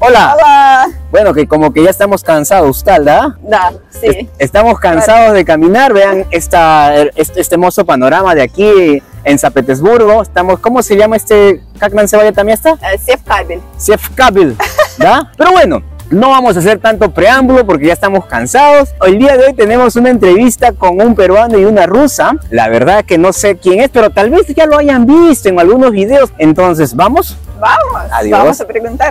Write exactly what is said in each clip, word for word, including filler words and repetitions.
Hola. Hola. Bueno, que como que ya estamos cansados, tal, ¿verdad? Da, sí. Es- estamos cansados de caminar. Vean esta, este, este hermoso panorama de aquí en San Petersburgo. Estamos, ¿cómo se llama este? ¿Как называется там место? Uh, Севкабель. Севкабель, ¿verdad? Pero bueno, no vamos a hacer tanto preámbulo porque ya estamos cansados. El día de hoy tenemos una entrevista con un peruano y una rusa. La verdad que no sé quién es, pero tal vez ya lo hayan visto en algunos videos. Entonces, ¿vamos? Vamos. Adiós. Vamos a preguntar.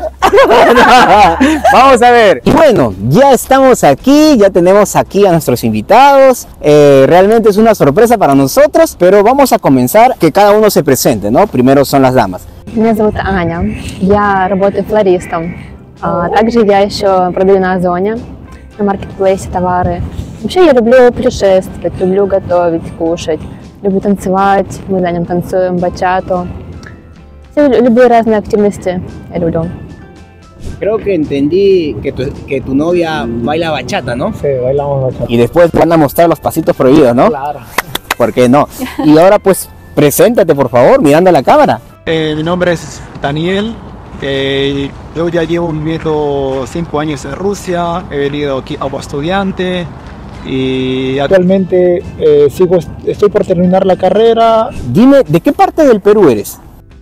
Vamos a ver. Y bueno, ya estamos aquí, ya tenemos aquí a nuestros invitados. Eh, realmente es una sorpresa para nosotros, pero vamos a comenzar que cada uno se presente, ¿no? Primero son las damas. Меня зовут Аня, я работаю флористом. А также я еще продаю на Озоне, на маркетплейсе товары. Вообще я люблю путешествовать, люблю готовить, кушать, люблю танцевать, мы на нем танцуем бачату. Все любые разные активности я люблю. Creo que entendí que tu, que tu novia baila bachata, ¿no? Sí, bailamos bachata. Y después van a mostrar los pasitos prohibidos, ¿no? Claro. ¿Por qué no? Y ahora pues, preséntate por favor, mirando a la cámara. Eh, mi nombre es Daniel. Eh, yo ya llevo viviendo cinco años en Rusia. He venido aquí como estudiante y Actualmente eh, sigo, estoy por terminar la carrera. Dime, ¿de qué parte del Perú eres?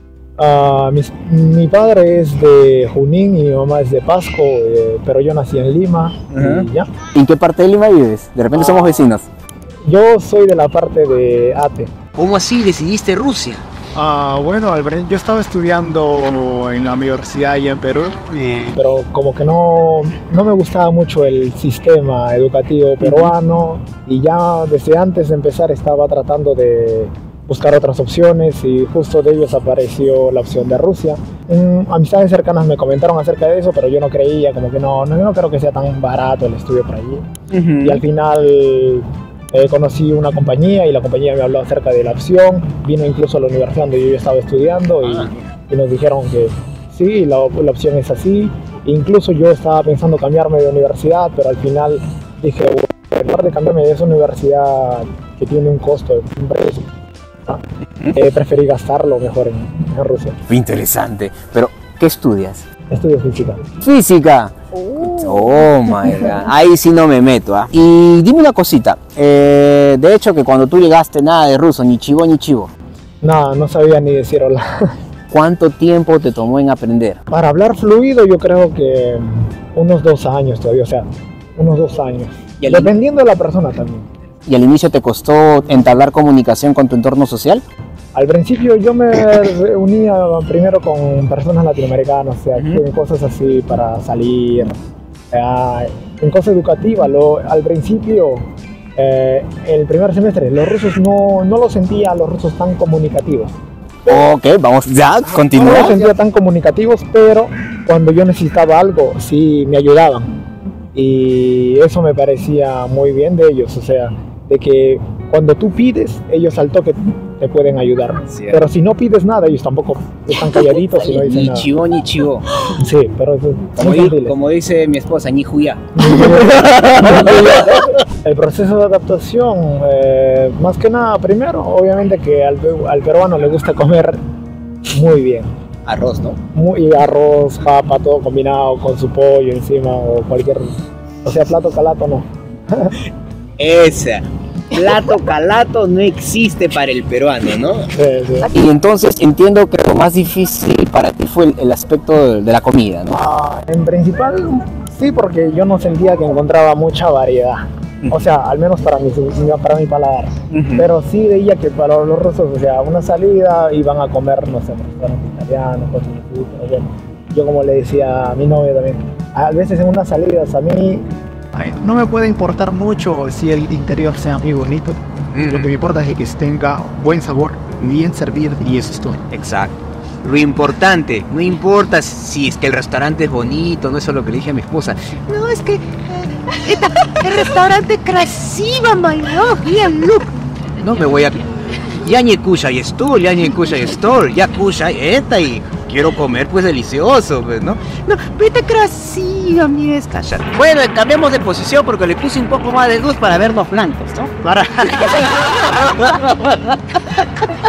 Ah, mis- mi padre es de Junín y mi mamá es de Pasco, eh, pero yo nací en Lima. Ajá. Y ya. ¿En qué parte de Lima vives? De repente somos vecinos. Yo soy de la parte de Ate. ¿Cómo así decidiste Rusia? Ah, bueno, al ver- yo estaba estudiando en la universidad allá en Perú. Y Pero como que no, no me gustaba mucho el sistema educativo peruano y ya desde antes de empezar estaba tratando de buscar otras opciones y justo de ellos apareció la opción de Rusia. Mm, amistades cercanas me comentaron acerca de eso, pero yo no creía, como que no, no, no creo que sea tan barato el estudio por allí. Y al final eh, conocí una compañía y la compañía me habló acerca de la opción, vino incluso a la universidad donde yo ya estaba estudiando y, y nos dijeron que sí, la, la opción es así. Incluso yo estaba pensando cambiarme de universidad, pero al final dije, bueno, en lugar de cambiarme de esa universidad que tiene un costo, un precio, eh, preferí gastarlo mejor en, en Rusia. Interesante. Pero, ¿qué estudias? Estudio física. Física. Oh my god. Ahí sí no me meto, ¿ah? Y dime una cosita. eh, de hecho, que cuando tú llegaste nada de ruso, ni chivo ni chivo. Nada, no sabía ni decir hola. ¿Cuánto tiempo te tomó en aprender? Para hablar fluido yo creo que unos dos años todavía, o sea, unos dos años. ¿Y al- Dependiendo de la persona también. ¿Y al inicio te costó entablar comunicación con tu entorno social? Al principio yo me reunía primero con personas latinoamericanas, o sea, Ujú. en cosas así para salir, eh, en cosas educativas. Lo, al principio, eh, el primer semestre, los rusos no, no los sentía a los rusos tan comunicativos. Ok, vamos ya, No los continúa. sentía tan comunicativos, pero cuando yo necesitaba algo, sí me ayudaban. Y eso me parecía muy bien de ellos, o sea, de que cuando tú pides, ellos al toque te pueden ayudar. Cierto. Pero si no pides nada, ellos tampoco están calladitos y no dicen Ni nada. chivo ni chivo. Sí, pero eso, Como, muy di- gentiles. como dice mi esposa, ni juya. El proceso de adaptación, eh, más que nada, primero, obviamente que al, pe- al peruano le gusta comer muy bien. Arroz, ¿no? Muy arroz, papa, todo combinado con su pollo encima o cualquier... O sea, plato calato no. Esa. Plato calato no existe para el peruano, ¿no? Sí, sí. Y entonces entiendo que lo más difícil para ti fue el, el aspecto de, de la comida, ¿no? Ah, en principal, sí, porque yo no sentía que encontraba mucha variedad. O sea, al menos para mi, para mi paladar. Ujú. Pero sí veía que para los rusos, o sea, una salida iban a comer, no sé, restaurantes italianos, cosas así. Pero bueno, yo como le decía a mi novia también, a veces en unas salidas a mí, ay, no me puede importar mucho si el interior sea muy bonito. Lo que me importa es que tenga buen sabor, bien servido y eso es todo. Exacto. Lo importante, no importa si es que el restaurante es bonito, no, eso es lo que le dije a mi esposa. No, es que eh, esta- el restaurante красиво, my love, bien, look. No me voy a... Я не кушаю стол, я не кушаю стол, я кушаю это y quiero comer pues delicioso, pues, ¿no? No, vete красиво, mi es callar. Bueno, cambiamos de posición porque le puse un poco más de luz para vernos blancos, ¿no? Para...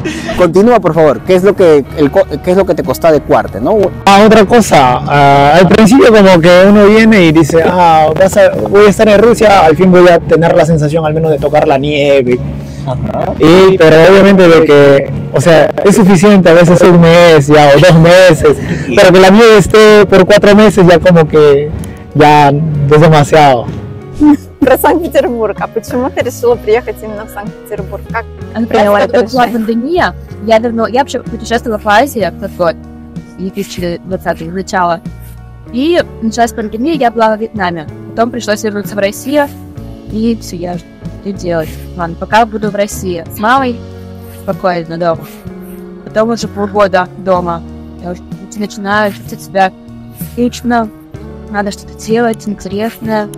Continúa, por favor. ¿Qué es lo que, el, co- qué es lo que te costó adecuarte, no? Ah, otra cosa, ah, al principio como que uno viene y dice, ah, vas a- voy a estar en Rusia, al fin voy a tener la sensación al menos de tocar la nieve. Y, pero obviamente de que, o sea, es suficiente a veces un mes ya o dos meses, pero que la nieve esté por cuatro meses ya como que ya es demasiado. Про Санкт-Петербург. А почему ты решила приехать именно в Санкт-Петербург? Как Она приняла приняла это это была решение? пандемия. Я давно, я вообще путешествовала по Азии в тот год, две тысячи двадцатый, начало. И началась пандемия, я была во Вьетнаме. Потом пришлось вернуться в Россию. И все, я что делать? Ладно, пока буду в России с мамой, спокойно дома. Потом уже полгода дома. Я уже начинаю чувствовать себя скучно. Надо что-то делать интересное.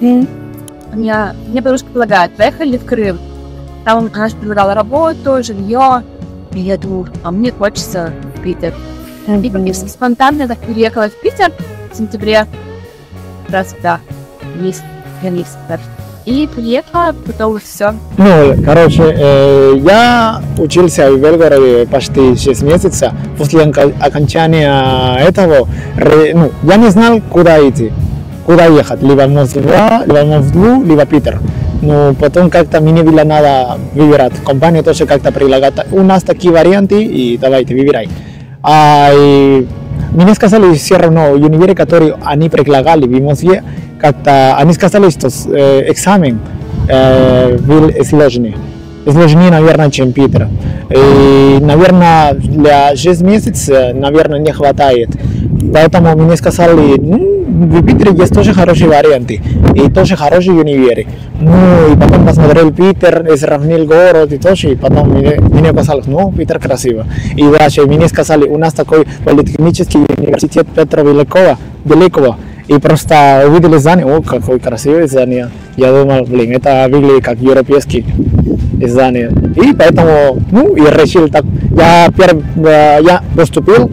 У меня, мне подружка предлагает, поехали в Крым. Там она же предлагала работу, жилье. И я думаю, а мне хочется в Питер. И спонтанно так переехала в Питер в сентябре. Раз, да, есть, я есть. И приехала, потом все. Ну, короче, э, я учился в Белгороде почти шесть месяцев. После онка- окончания этого, ре- ну, я не знал, куда идти, куда ехать, либо в Москва, либо в Москву, либо Питер. Но потом как-то мне было надо выбирать. Компания тоже как-то предлагает, у нас такие варианты, и давайте, выбирай. А, и мне сказали все равно, универы, которые они предлагали в Москве, как-то они сказали, что э, экзамен э, был сложный. Сложнее, наверное, чем Питер. И, наверное, для шести месяцев, наверное, не хватает. Поэтому мне сказали, ну, в Питере есть тоже хорошие варианты и тоже хорошие универы. Ну, и потом посмотрел Питер, и сравнил город и тоже, и потом мне, мне казалось, ну, Питер красиво. И дальше мне сказали, у нас такой политехнический университет Петра Великого, Великого. И просто увидели здание, о, какое красивое здание. Я думал, блин, это выглядит как европейский здание. И поэтому, ну, я решил так. Я, перв, я поступил,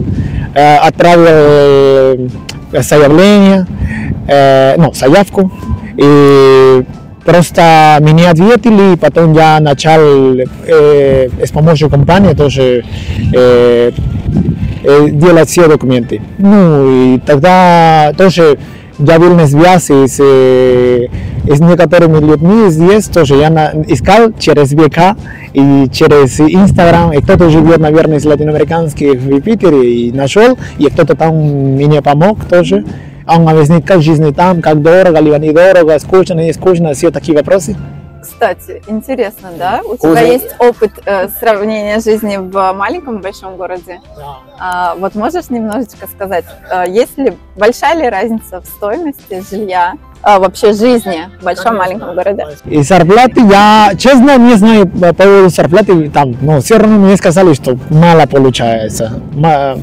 отправил заявление, ну, заявку. И просто мне ответили, потом я начал э, с помощью компании тоже э, э, делать все документы. Ну и тогда тоже я был на связи с, э, с некоторыми людьми здесь тоже. Я на, искал через ВК и через Инстаграм, и кто-то живет, наверное, из латиноамериканских в Питере, и нашел, и кто-то там мне помог тоже. Он объяснит, как жизнь там, как дорого, либо недорого, скучно, не скучно, все такие вопросы. Кстати, интересно, да? У тебя Уже- есть опыт э, сравнения жизни в маленьком и большом городе? А, вот можешь немножечко сказать, э, есть ли большая ли разница в стоимости жилья, а, вообще жизни в большом и маленьком городе? И зарплаты, я честно не знаю по поводу зарплаты там, но все равно мне сказали, что мало получается. Ма-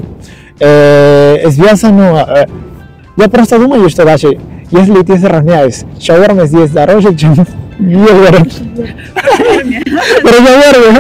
э, связано, э, я просто думаю, что даже если ты сравняешь, шаурма здесь дороже, чем в Белгороде. Pero шаурма.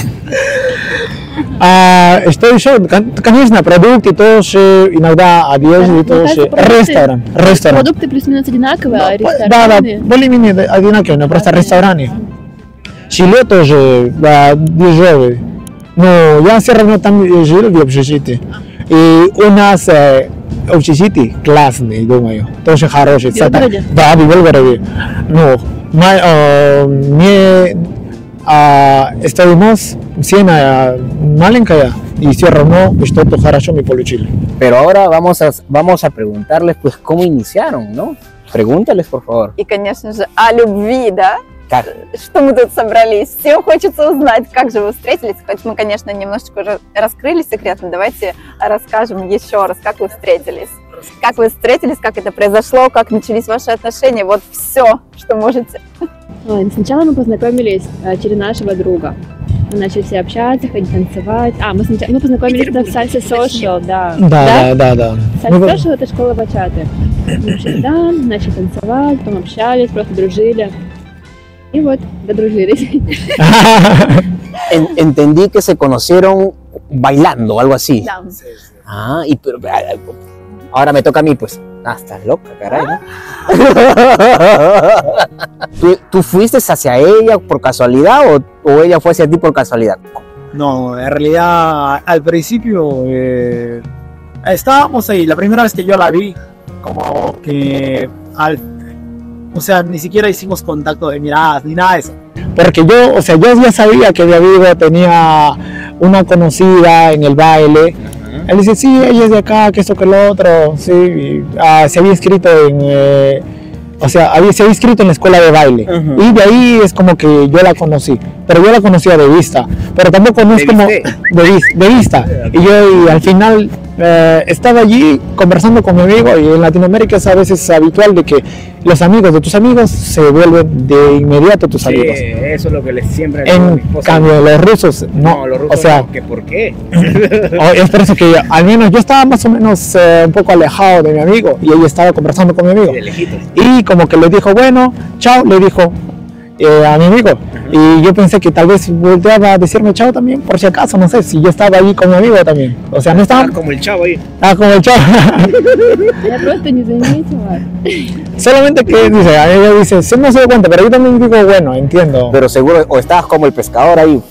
А что еще? Кон- Конечно, продукты тоже, иногда одежда тоже, ресторан, ресторан. Продукты плюс-минус одинаковые, а Да, да, рестораны... более-менее одинаковые, но просто рестораны. Чили тоже да, дешевый. Но я все равно там жил в общежитии. И у нас э, общежитие классный, думаю, тоже хороший. В Белгороде? Да, в Белгороде. Ну, ма- э, не а, стоимость цена маленькая, и все равно что-то хорошо мы получили. Pero ahora vamos a, vamos a preguntarles, pues, cómo iniciaron, ¿no? Pregúntales, por favor. И, конечно же, о любви, да? Как? Что мы тут собрались? Всем хочется узнать, как же вы встретились. Хоть мы, конечно, немножечко уже раскрыли секрет, но давайте расскажем еще раз, как вы встретились. Как вы встретились, как это произошло, как начались ваши отношения. Вот все, что можете. Ой, сначала мы познакомились э, через нашего друга. Мы начали все общаться, ходить танцевать. А, мы сначала мы познакомились на Salsa Social, да. Да, да, да, да. Salsa Мы- Social — это школа бачаты. Мы пришли там, начали танцевать, потом общались, просто дружили. И вот, додружились. En- entendí que se conocieron bailando, algo así. Да. Ah, y pero, ahora me toca a mí, pues. Ah, estás loca, caray, ¿no? ¿Tú, tú fuiste hacia ella por casualidad o, o ella fue hacia ti por casualidad? No, en realidad al principio eh, estábamos ahí, la primera vez que yo la vi, como que al, o sea, ni siquiera hicimos contacto de miradas ni nada de eso. Porque yo, o sea, yo ya sabía que David tenía una conocida en el baile. Él dice, sí, ella es de acá, que esto, que lo otro, sí, y, ah, se había inscrito en, eh, o sea, había, se había inscrito en la escuela de baile. Uh-huh. Y de ahí es como que yo la conocí, pero yo la conocía de vista, pero tampoco no es como de, de vista. Y yo y al final eh, estaba allí conversando con mi amigo, y en Latinoamérica es a veces habitual de que los amigos de tus amigos se vuelven de inmediato tus sí, amigos. Eso es lo que les siempre en cambio los rusos no, no los rusos o sea, no, ¿que por qué? Es por eso que al menos yo estaba más o menos eh, un poco alejado de mi amigo, y ella estaba conversando con mi amigo, sí, y como que le dijo bueno, chao, le dijo eh, a mi amigo. Uh-huh. Y yo pensé que tal vez volteaba a decirme chao también, por si acaso, no sé, si yo estaba allí con mi amigo también. O sea, no estaba... Ah, como el chavo ahí. Ah, como el chavo. Я просто не заметила. Solamente que dice, ella dice, sí, no se da cuenta, pero yo también digo, bueno, entiendo. Pero seguro, o estabas como el pescador ahí,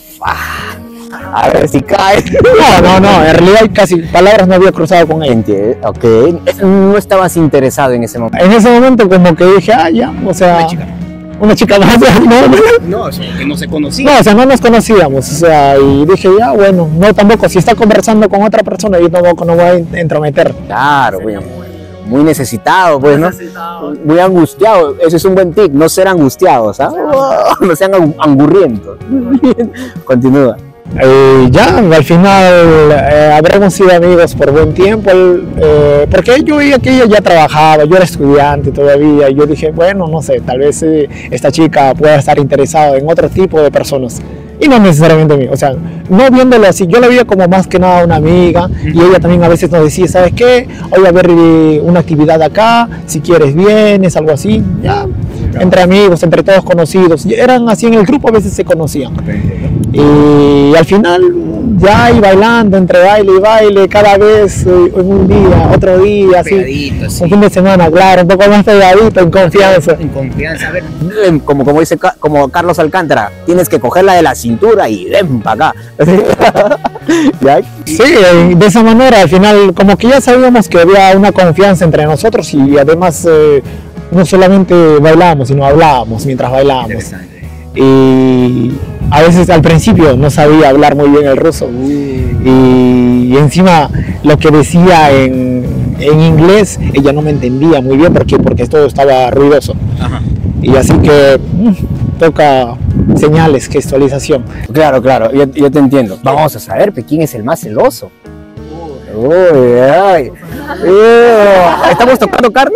a ver si cae. No, no, no, en realidad casi palabras no había cruzado con ella. Entiendo, ok. No estabas interesado en ese momento. En ese momento como que dije, ah, ya, o sea... Una chica. Una chica más, no, no, o sea, que no se conocía. No, o sea, no nos conocíamos, o sea, y dije, ya, bueno, no tampoco, si está conversando con otra persona, yo tampoco no voy a entrometer. Claro, sí. Muy, muy necesitado, pues, ¿no? Necesitado. Muy angustiado, ese es un buen tip, no ser angustiados, ¿ah? ¿eh? No sean angurrientos. Continúa. Eh, ya, al final eh, habremos sido amigos por buen tiempo, eh, porque yo veía que ella ya trabajaba, yo era estudiante todavía, y yo dije, bueno, no sé, tal vez eh, esta chica pueda estar interesada en otro tipo de personas, y no necesariamente a mí, o sea, no viéndolo así, yo la veía como más que nada una amiga, y ella también a veces nos decía, ¿sabes qué? Hoy va a haber eh, una actividad acá, si quieres vienes, algo así, ya, entre amigos, entre todos conocidos, eran así en el grupo, a veces se conocían. Y al final ya ahí bailando, entre baile y baile, cada vez en un día, otro día, así, sí. Un fin de semana, claro, un poco más pegadito, en confianza. En confianza, a ver, como, como dice como Carlos Alcántara, tienes que cogerla de la cintura y ven para acá. ¿Ya? Sí, de esa manera, al final como que ya sabíamos que había una confianza entre nosotros, y además eh, no solamente bailábamos, sino hablábamos mientras bailábamos. Y a veces al principio no sabía hablar muy bien el ruso, y, y encima lo que decía en, en inglés ella no me entendía muy bien porque, porque todo estaba ruidoso. Ajá. Y así que mmm, toca señales, gestualización. Claro, claro, yo, yo te entiendo. Vamos a saber quién es el más celoso. Uy, ay. ¿Estamos tocando carne?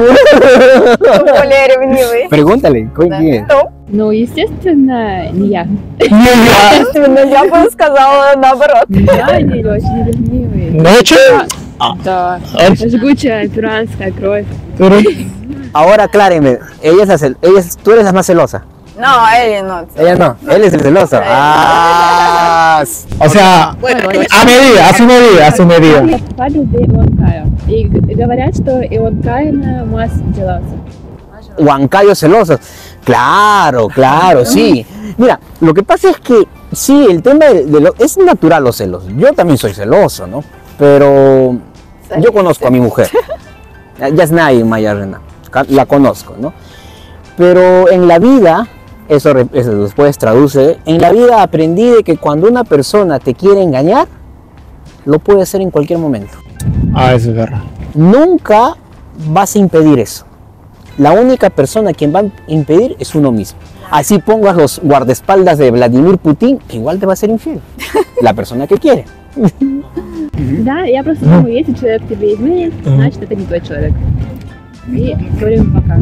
Pregúntale, ¿quién es? Ну, естественно, не я. Естественно, я бы сказала наоборот. Я не очень ревнивый. ¿Noche? Да, жгучая перуанская кровь. Ahora acláreme, ella es la cel ella es, tú eres la más celosa. No, él no. Ella no, él es el celoso. Ah, o sea, bueno, a medida, a su medida, a su medida. Padre de Huancayo. Y говорят, что и Huancayo más celoso. Huancayo celosos. Claro, claro, sí. Mira, lo que pasa es que sí, el tema de, de lo, es natural los celos. Yo también soy celoso, ¿no? Pero yo conozco a mi mujer. Yasnai Mayarena, la conozco, ¿no? Pero en la vida, eso, eso después traduce, en la vida aprendí de que cuando una persona te quiere engañar, lo puede hacer en cualquier momento. Ah, eso es verdad. Nunca vas a impedir eso. La única persona quien va a impedir es uno mismo. Así pongas los guardaespaldas de Vladimir Putin, que igual te va a ser infiel. La persona que quiere. Да, я просто думаю, если человек тебе изменит, значит это не твой человек. Y говорим пока.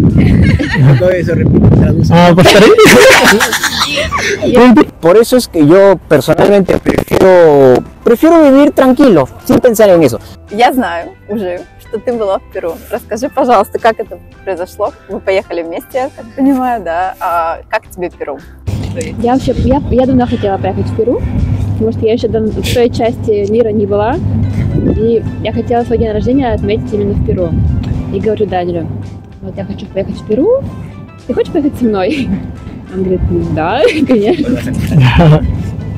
Por eso es que yo personalmente prefiero, prefiero vivir tranquilo, sin pensar en eso. Я знаю уже, что ты была в Перу. Расскажи, пожалуйста, как это произошло? Вы поехали вместе, я так понимаю, да? А как тебе Перу? Я вообще, я, я давно хотела поехать в Перу, потому что я еще в той части мира не была, и я хотела свой день рождения отметить именно в Перу. И говорю Данилю, вот я хочу поехать в Перу, ты хочешь поехать со мной? Он говорит, да, конечно.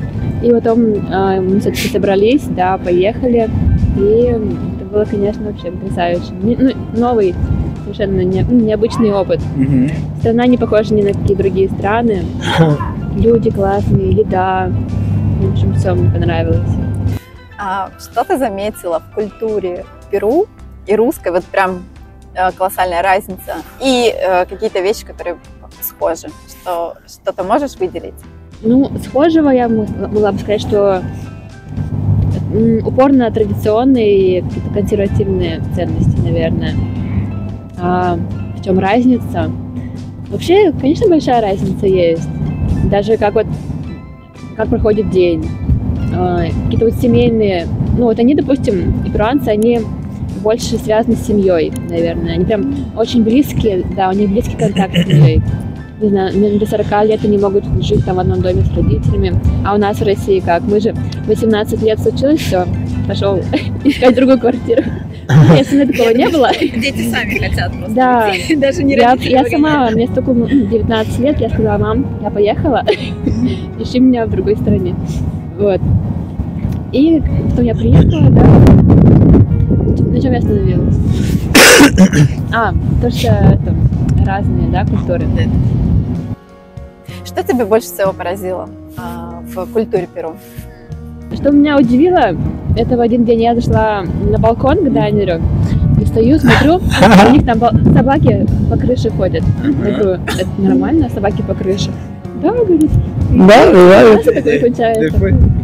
И потом э, мы все-таки собрались, да, поехали. И это было, конечно, вообще потрясающе. Не- ну, новый, совершенно не- ну, необычный опыт. Ujú. Страна не похожа ни на какие другие страны. Люди классные, еда. В общем, все мне понравилось. А что ты заметила в культуре Перу и русской? Вот прям э, колоссальная разница. И э, какие-то вещи, которые схожи. Что, что ты можешь выделить? Ну, схожего я м- могла бы сказать, что м, упор на традиционные какие-то консервативные ценности, наверное. А в чем разница? Вообще, конечно, большая разница есть. Даже как вот как проходит день. А, какие-то вот семейные, ну вот они, допустим, и перуанцы, они больше связаны с семьей, наверное. Они прям очень близкие, да, у них близкий контакт с семьей. Не знаю, м, до сорока лет они могут жить там в одном доме с родителями. А у нас в России как? Мы же восемнадцать лет случилось, все, пошел искать другую квартиру. Если у меня такого не было. Дети сами хотят просто. Да, Даже не я, я сама, мне столько ну, девятнадцать лет, я сказала: мам, я поехала, ищи меня в другой стране. Вот. И потом я приехала, да. На чем я остановилась? А, то, что это, разные, да, культуры. Что тебя больше всего поразило а, в культуре Перу? Что меня удивило, это в один день я зашла на балкон к дайнеру и стою, смотрю, у них там бал- собаки по крыше ходят. Я говорю: это нормально, собаки по крыше? Да, говорит. Да, бывает. Что такое случается?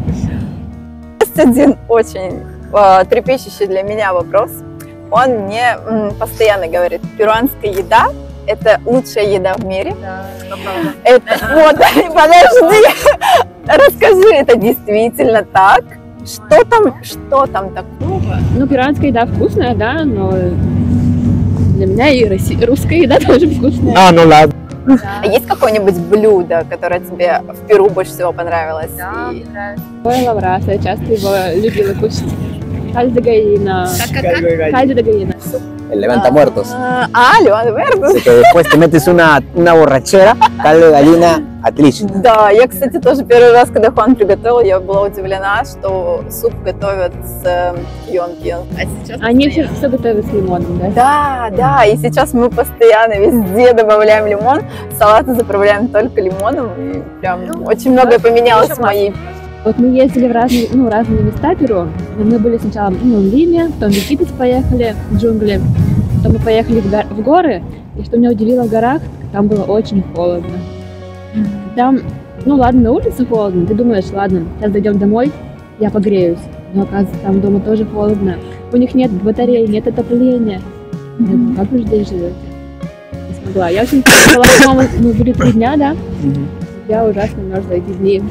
Есть один очень э, трепещущий для меня вопрос. Он мне м, постоянно говорит: перуанская еда – это лучшая еда в мире. Это вот, подожди, расскажи, это действительно так? Что там, что там такого? Ну, перуанская еда вкусная, да, но для меня и россия- русская еда тоже вкусная. Ah, no, ладно. А есть какое-нибудь блюдо, которое тебе в Перу больше всего понравилось? И- Ой, лавраса, я часто его любила кушать. Кальдо гаина. Кальдо de gallina. El levanta muertos. А, а, Леон Вердус. Así que después te metes una, una borrachera, caldo de gallina, отлично. Да, я, кстати, тоже первый раз, когда Хуан приготовил, я была удивлена, что суп готовят с э, кьон-кьон. А сейчас Они все, все готовят с лимоном, да? Да, да, и сейчас мы постоянно везде добавляем лимон, салаты заправляем только лимоном, и прям очень многое поменялось в моей. Вот мы ездили в разные, ну, разные места Перу. Мы были сначала ну, в Лиме, потом в Икитос поехали, в джунгли. Потом мы поехали в, гор- в горы. И что меня удивило в горах, там было очень холодно. Там, ну ладно, на улице холодно. Ты думаешь: ладно, сейчас дойдем домой, я погреюсь. Но оказывается, там дома тоже холодно. У них нет батареи, нет отопления. Я думаю: как вы здесь живете? Не смогла. Я очень была, по-моему, мы были три дня, да? Я ужасно мерзла эти дни.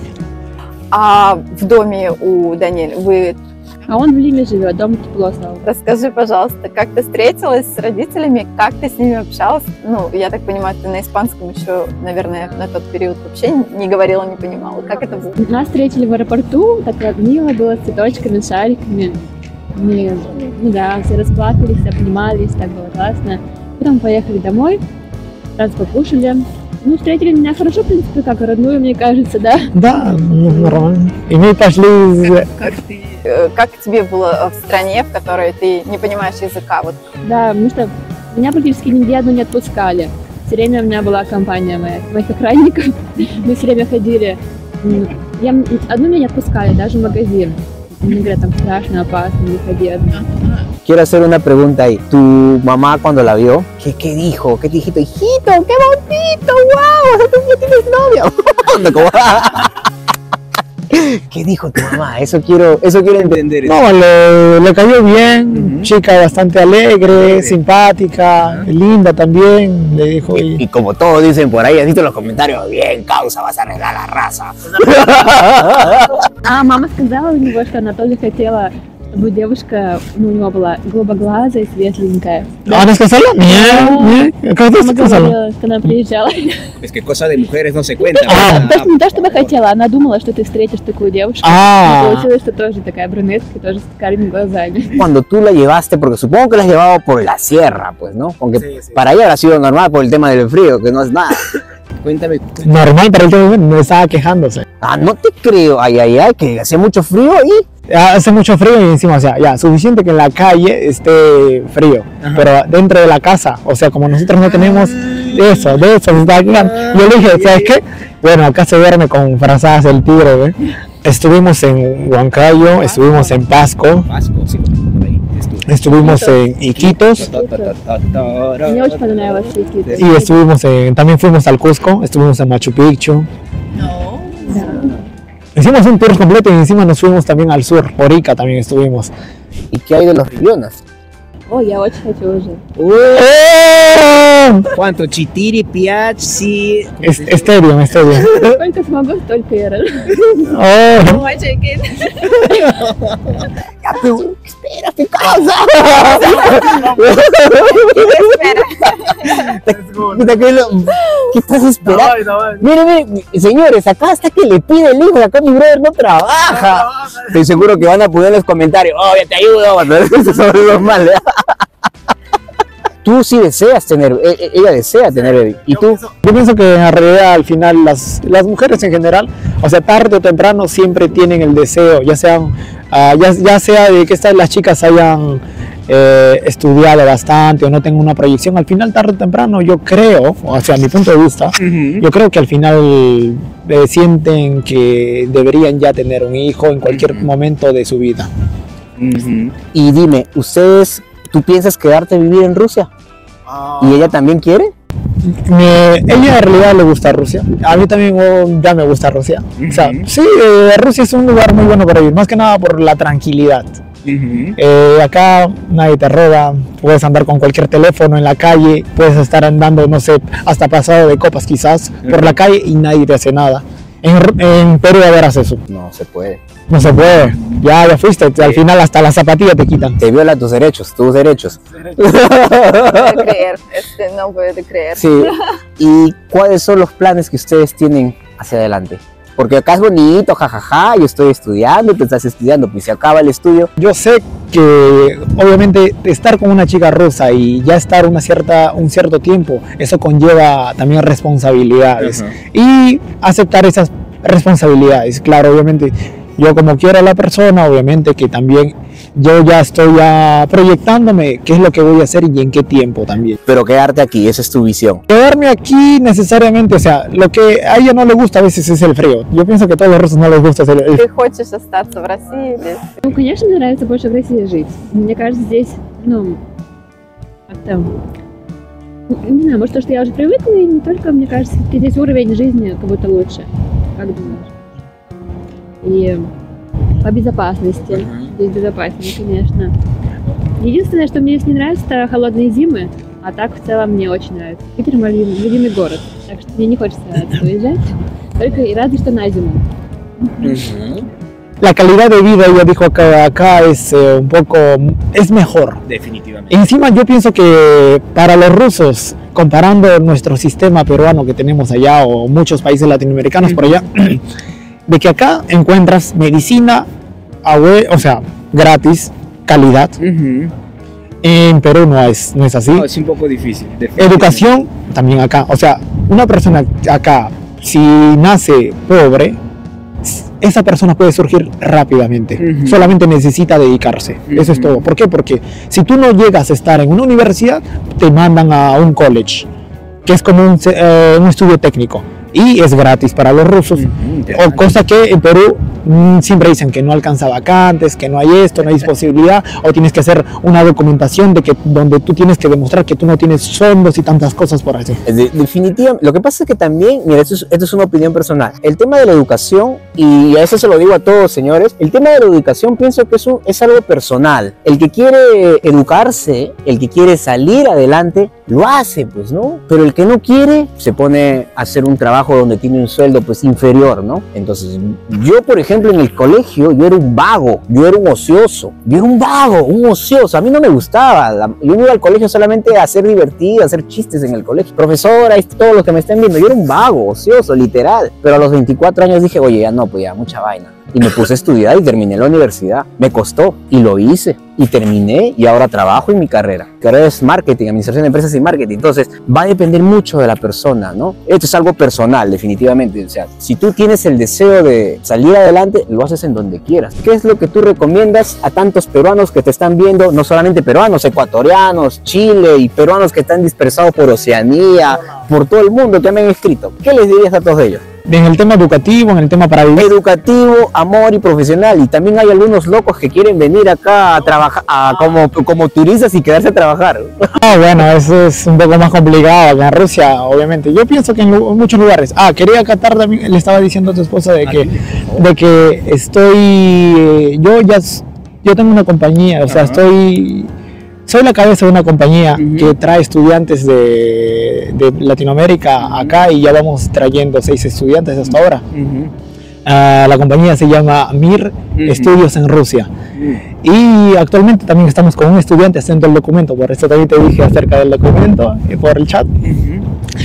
А в доме у Даниэля вы А он в Лиме живет, дом тепло, слава богу. расскажи, пожалуйста, как ты встретилась с родителями, как ты с ними общалась? Ну, я так понимаю, ты на испанском еще, наверное, на тот период вообще не говорила, не понимала. Как это было? Нас встретили в аэропорту, так как мило было, с цветочками, шариками. Мы, ну да, все расплакались, обнимались, так было классно. Потом поехали домой, раз покушали. Ну, встретили меня хорошо, в принципе, как родную, мне кажется, да. Да, ну, нормально. И мы пошли... из- Как ты? э, Как тебе было в стране, в которой ты не понимаешь языка? Вот Да, потому что меня практически нигде одну не отпускали. Все время у меня была компания моя, моих охранников. Мы все время ходили. М, Я, м, одну меня не отпускали, даже в магазин. Мне говорят: там страшно, опасно, не ходи одна. Quiero hacer una pregunta ahí. Tu mamá cuando la vio, ¿qué, qué dijo? ¿Qué te dijiste? Hijito, qué bonito, wow, o sea, tú ya tienes novia. No, como- ¿Qué dijo tu mamá? Eso quiero, eso quiero entender. No, le, le cayó bien, Ujú. chica bastante alegre, Alegre. simpática, linda también, le dijo. Y, Y, y como todos dicen por ahí, has visto en los comentarios, bien, causa, vas a arreglar la raza. А мама сказала у него, что она тоже хотела, чтобы девушка, ну, у него была голубоглазая, светленькая. ¿Ah, nos casamos? Bien, bien. ¿Cómo Мама te casamos? говорила, что она приезжала. Es que cosas de mujeres no se cuentan. Ah. То, что не то, чтобы хотела, она думала, что ты встретишь такую девушку. Но Ah, получилось, что тоже такая брюнетка, и тоже с карими глазами. Cuando tú la llevaste, porque supongo que la has llevado por la sierra, pues, ¿no? Aunque Sí, sí. para ella habrá sido normal por el tema del frío, que no es nada. Cuéntame. Normal, pero el último momento no estaba quejándose. Ah, no te creo. Ay, ay, ay, que hace mucho frío ahí. Hace mucho frío y encima, o sea, ya, suficiente que en la calle esté frío, Ajá. pero dentro de la casa, o sea, como nosotros no tenemos eso, de eso, se estaba quejando. Yo le dije, ¿sabes qué? Bueno, acá se duerme con frazadas el tigre, ¿ve? Estuvimos en Huancayo, estuvimos en Pasco, Vasco, sí, por ahí. estuve. estuvimos en Iquitos Мне очень понравилось Iquitos. y estuvimos en, también fuimos al Cusco, estuvimos en Machu Picchu. Hicimos un tour completo y encima nos fuimos también al sur, Orica también estuvimos. ¿Y qué hay de los riñones? Ой, я очень хочу уже. ¡Eh! ¿Cuánto? Chitiri, Piazzi. Es- Estéreo, estéreo. Сколько смогу, столько и рожу. Oh. Ya, pero, espera, ¿qué causa? Puta, ¿qué, lo- ¿qué estás esperando? Mire, mire, señores, acá hasta que le pide el hijo, acá mi brother no trabaja. Estoy seguro que van a poner en los comentarios, oh, ya te ayudo, eso es normal. Tú sí deseas tener, e- e- ella desea tener bebé. ¿Y tú? Yo pienso que en realidad al final las, las mujeres en general, o sea, tarde o temprano siempre tienen el deseo, ya sean, ah, ya, ya sea de que estas las chicas hayan eh, estudiado bastante o no tengan una proyección, al final tarde o temprano yo creo, o sea, a mi punto de vista, yo creo que al final eh, sienten que deberían ya tener un hijo en cualquier momento de su vida. Y dime, ¿ustedes, tú piensas quedarte a vivir en Rusia? ¿Y ella también quiere? Me- ella en realidad le gusta Rusia. A mí también oh, ya me gusta Rusia. O sea, sí, eh, Rusia es un lugar muy bueno para vivir, más que nada por la tranquilidad. Eh, acá nadie te roba, puedes andar con cualquier teléfono en la calle, puedes estar andando, no sé, hasta pasado de copas quizás, por la calle y nadie te hace nada. En, Ru- en Perú ya verás eso. No se puede. No se puede. Ya, ya fuiste. Al final hasta las zapatillas te quitan. Te viola tus derechos, tus derechos. No puedo creer, este, no puedo creer. Sí. ¿Y cuáles son los planes que ustedes tienen hacia adelante? Porque acá es bonito, jajaja, yo estoy estudiando, tú estás estudiando, pues se acaba el estudio. Yo sé que obviamente estar con una chica rusa y ya estar una cierta, un cierto tiempo, eso conlleva también responsabilidades. Y aceptar esas responsabilidades, claro, obviamente yo como quiero a la persona, obviamente que también yo ya estoy ya proyectándome qué es lo que voy a hacer y en qué tiempo también. Pero quedarte aquí, esa es tu visión. Quedarme aquí necesariamente, o sea, lo que a ella no le gusta a veces es el frío. Yo pienso que a todos los rusos no les gusta el, el Ты хочешь остаться в России или... Ну, конечно, мне нравится больше в России жить. Мне кажется, здесь, ну, как-то... Не знаю, может, то, что я уже привыкла, и не только, мне кажется, все-таки здесь уровень жизни как будто лучше. Как думаешь? И по безопасности. Здесь безопаснее, конечно. Единственное, что мне здесь не нравится, это холодные зимы. А так, в целом, мне очень нравится. Питер мой любимый, любимый город. Так что мне не хочется отсюда уезжать. Только и разве что на зиму. la calidad de vida, ella dijo que acá es eh, un poco, es mejor. Definitivamente. Encima yo pienso que para los rusos, comparando nuestro sistema peruano que tenemos allá o muchos países latinoamericanos por allá, de que acá encuentras medicina, abue- o sea, gratis, calidad. En Perú no es, no es así. No, es un poco difícil. definitivamente. Educación también acá. O sea, una persona acá, si nace pobre, esa persona puede surgir rápidamente. Ujú. Solamente necesita dedicarse. Eso es Ujú. todo. ¿Por qué? Porque si tú no llegas a estar en una universidad, te mandan a un college, que es como un, se- eh, un estudio técnico. Y es gratis para los rusos. Ujú, O interesante. cosa que en Perú mm, siempre dicen que no alcanza vacantes, que no hay esto, no hay disponibilidad, o tienes que hacer una documentación de que donde tú tienes que demostrar que tú no tienes fondos y tantas cosas por hacer. De- definitivamente. Lo que pasa es que también, mira, esto es, esto es una opinión personal. El tema de la educación, y a eso se lo digo a todos, señores, el tema de la educación pienso que es, un- es algo personal. El que quiere educarse, el que quiere salir adelante, lo hace, pues, ¿no? Pero el que no quiere, se pone a hacer un trabajo donde tiene un sueldo, pues, inferior, ¿no? Entonces, yo, por ejemplo, en el colegio, yo era un vago, yo era un ocioso, yo era un vago, un ocioso, a mí no me gustaba, la- yo no iba al colegio solamente a ser divertido, a hacer chistes en el colegio. Profesora, y todos los que me estén viendo, yo era un vago, ocioso, literal, pero a los veinticuatro años dije, oye, ya no, pues ya, mucha vaina. y me puse a estudiar y terminé la universidad. Me costó y lo hice y terminé y ahora trabajo en mi carrera. Mi carrera es marketing, administración de empresas y marketing. Entonces va a depender mucho de la persona, ¿no? Esto es algo personal, definitivamente. O sea, si tú tienes el deseo de salir adelante, lo haces en donde quieras. ¿Qué es lo que tú recomiendas a tantos peruanos que te están viendo? No solamente peruanos, ecuatorianos, Chile y peruanos que están dispersados por Oceanía, por todo el mundo que me han escrito. ¿Qué les dirías a todos ellos? En el tema educativo, en el tema para vivir. Educativo, amor y profesional. Y también hay algunos locos que quieren venir acá a trabajar a, como, como turistas y quedarse a trabajar. Ah, bueno, eso es un poco más complicado acá en Rusia, obviamente. Yo pienso que en, en muchos lugares. Ah, quería acatar también, le estaba diciendo a tu esposa de que, de que estoy, yo ya, yo tengo una compañía, o sea, estoy, soy la cabeza de una compañía uh-huh. que trae estudiantes de, de Latinoamérica uh-huh. acá y ya vamos trayendo seis estudiantes hasta uh-huh. ahora. Uh-huh. Uh, la compañía se llama Mir uh-huh. Estudios en Rusia. Uh-huh. Y actualmente también estamos con un estudiante haciendo el documento, por eso también te dije acerca del documento y por el chat. Uh-huh.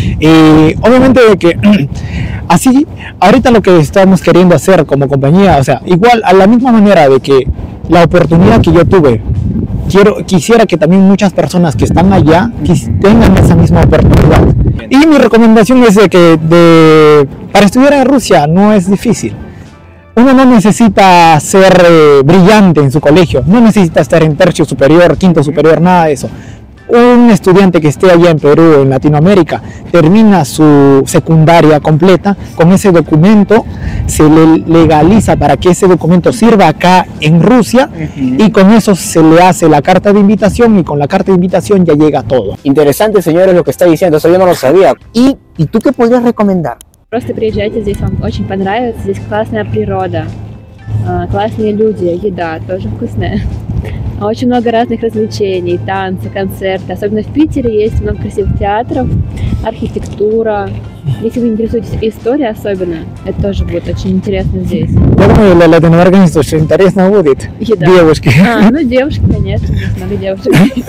Y obviamente de que así, ahorita lo que estamos queriendo hacer como compañía, o sea, igual a la misma manera de que la oportunidad que yo tuve, quiero, quisiera que también muchas personas que están allá tengan esa misma oportunidad. Y mi recomendación es de que de, para estudiar en Rusia no es difícil. Uno no necesita ser eh, brillante en su colegio, no necesita estar en tercio superior, quinto superior, nada de eso. Un estudiante que esté allá en Perú, en Latinoamérica, termina su secundaria completa, con ese documento se le legaliza para que ese documento sirva acá en Rusia uh-huh. y con eso se le hace la carta de invitación y con la carta de invitación ya llega todo. Интересante, señores, lo que está diciendo, eso yo no lo sabía. ¿Y, ¿y tú qué podrías recomendar? Просто приезжайте, здесь вам очень понравится, здесь классная природа, классные люди, еда тоже вкусная. Очень много разных развлечений, танцы, концерты. Особенно в Питере есть много красивых театров, архитектура. Если вы интересуетесь историей особенно, это тоже будет очень интересно здесь. Я думаю, для латиноамериканцев очень интересно будет. Еда. Девушки. А, ну девушки, конечно, здесь много девушек.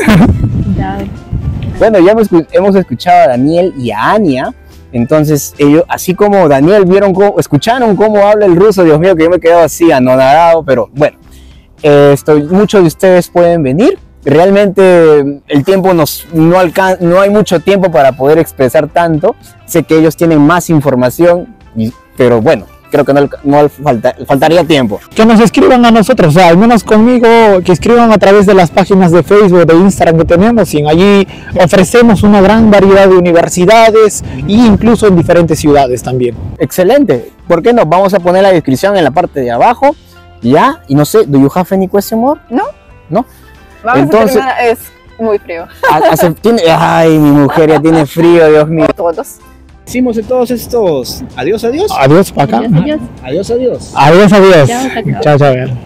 Да. Bueno, ya hemos, hemos escuchado a Daniel y a Ania. Entonces, ellos, así como Daniel, vieron cómo, escucharon cómo habla el ruso. Dios mío, que yo me quedo así anonadado, pero bueno. Eh, estoy, muchos de ustedes pueden venir. Realmente el tiempo nos, no, alcan, no hay mucho tiempo para poder expresar tanto. Sé que ellos tienen más información, y, pero bueno, creo que no, no falta, faltaría tiempo. Que nos escriban a nosotros, o sea, al menos conmigo, que escriban a través de las páginas de Facebook, de Instagram que tenemos, y allí ofrecemos una gran variedad de universidades e incluso en diferentes ciudades también. Excelente. ¿Por qué no? Vamos a poner la descripción en la parte de abajo. Ya, y no sé, ¿do you have any question more? No. ¿No? Vamos Entonces, a terminar, es muy frío. Hace, tiene, ay, mi mujer ya tiene frío, Dios mío. Todos. Hicimos todos estos. Adiós, adiós. Adiós, para acá. Adiós, adiós. Adiós, adiós. Adiós, adiós. Chao, chao. Chao, chao.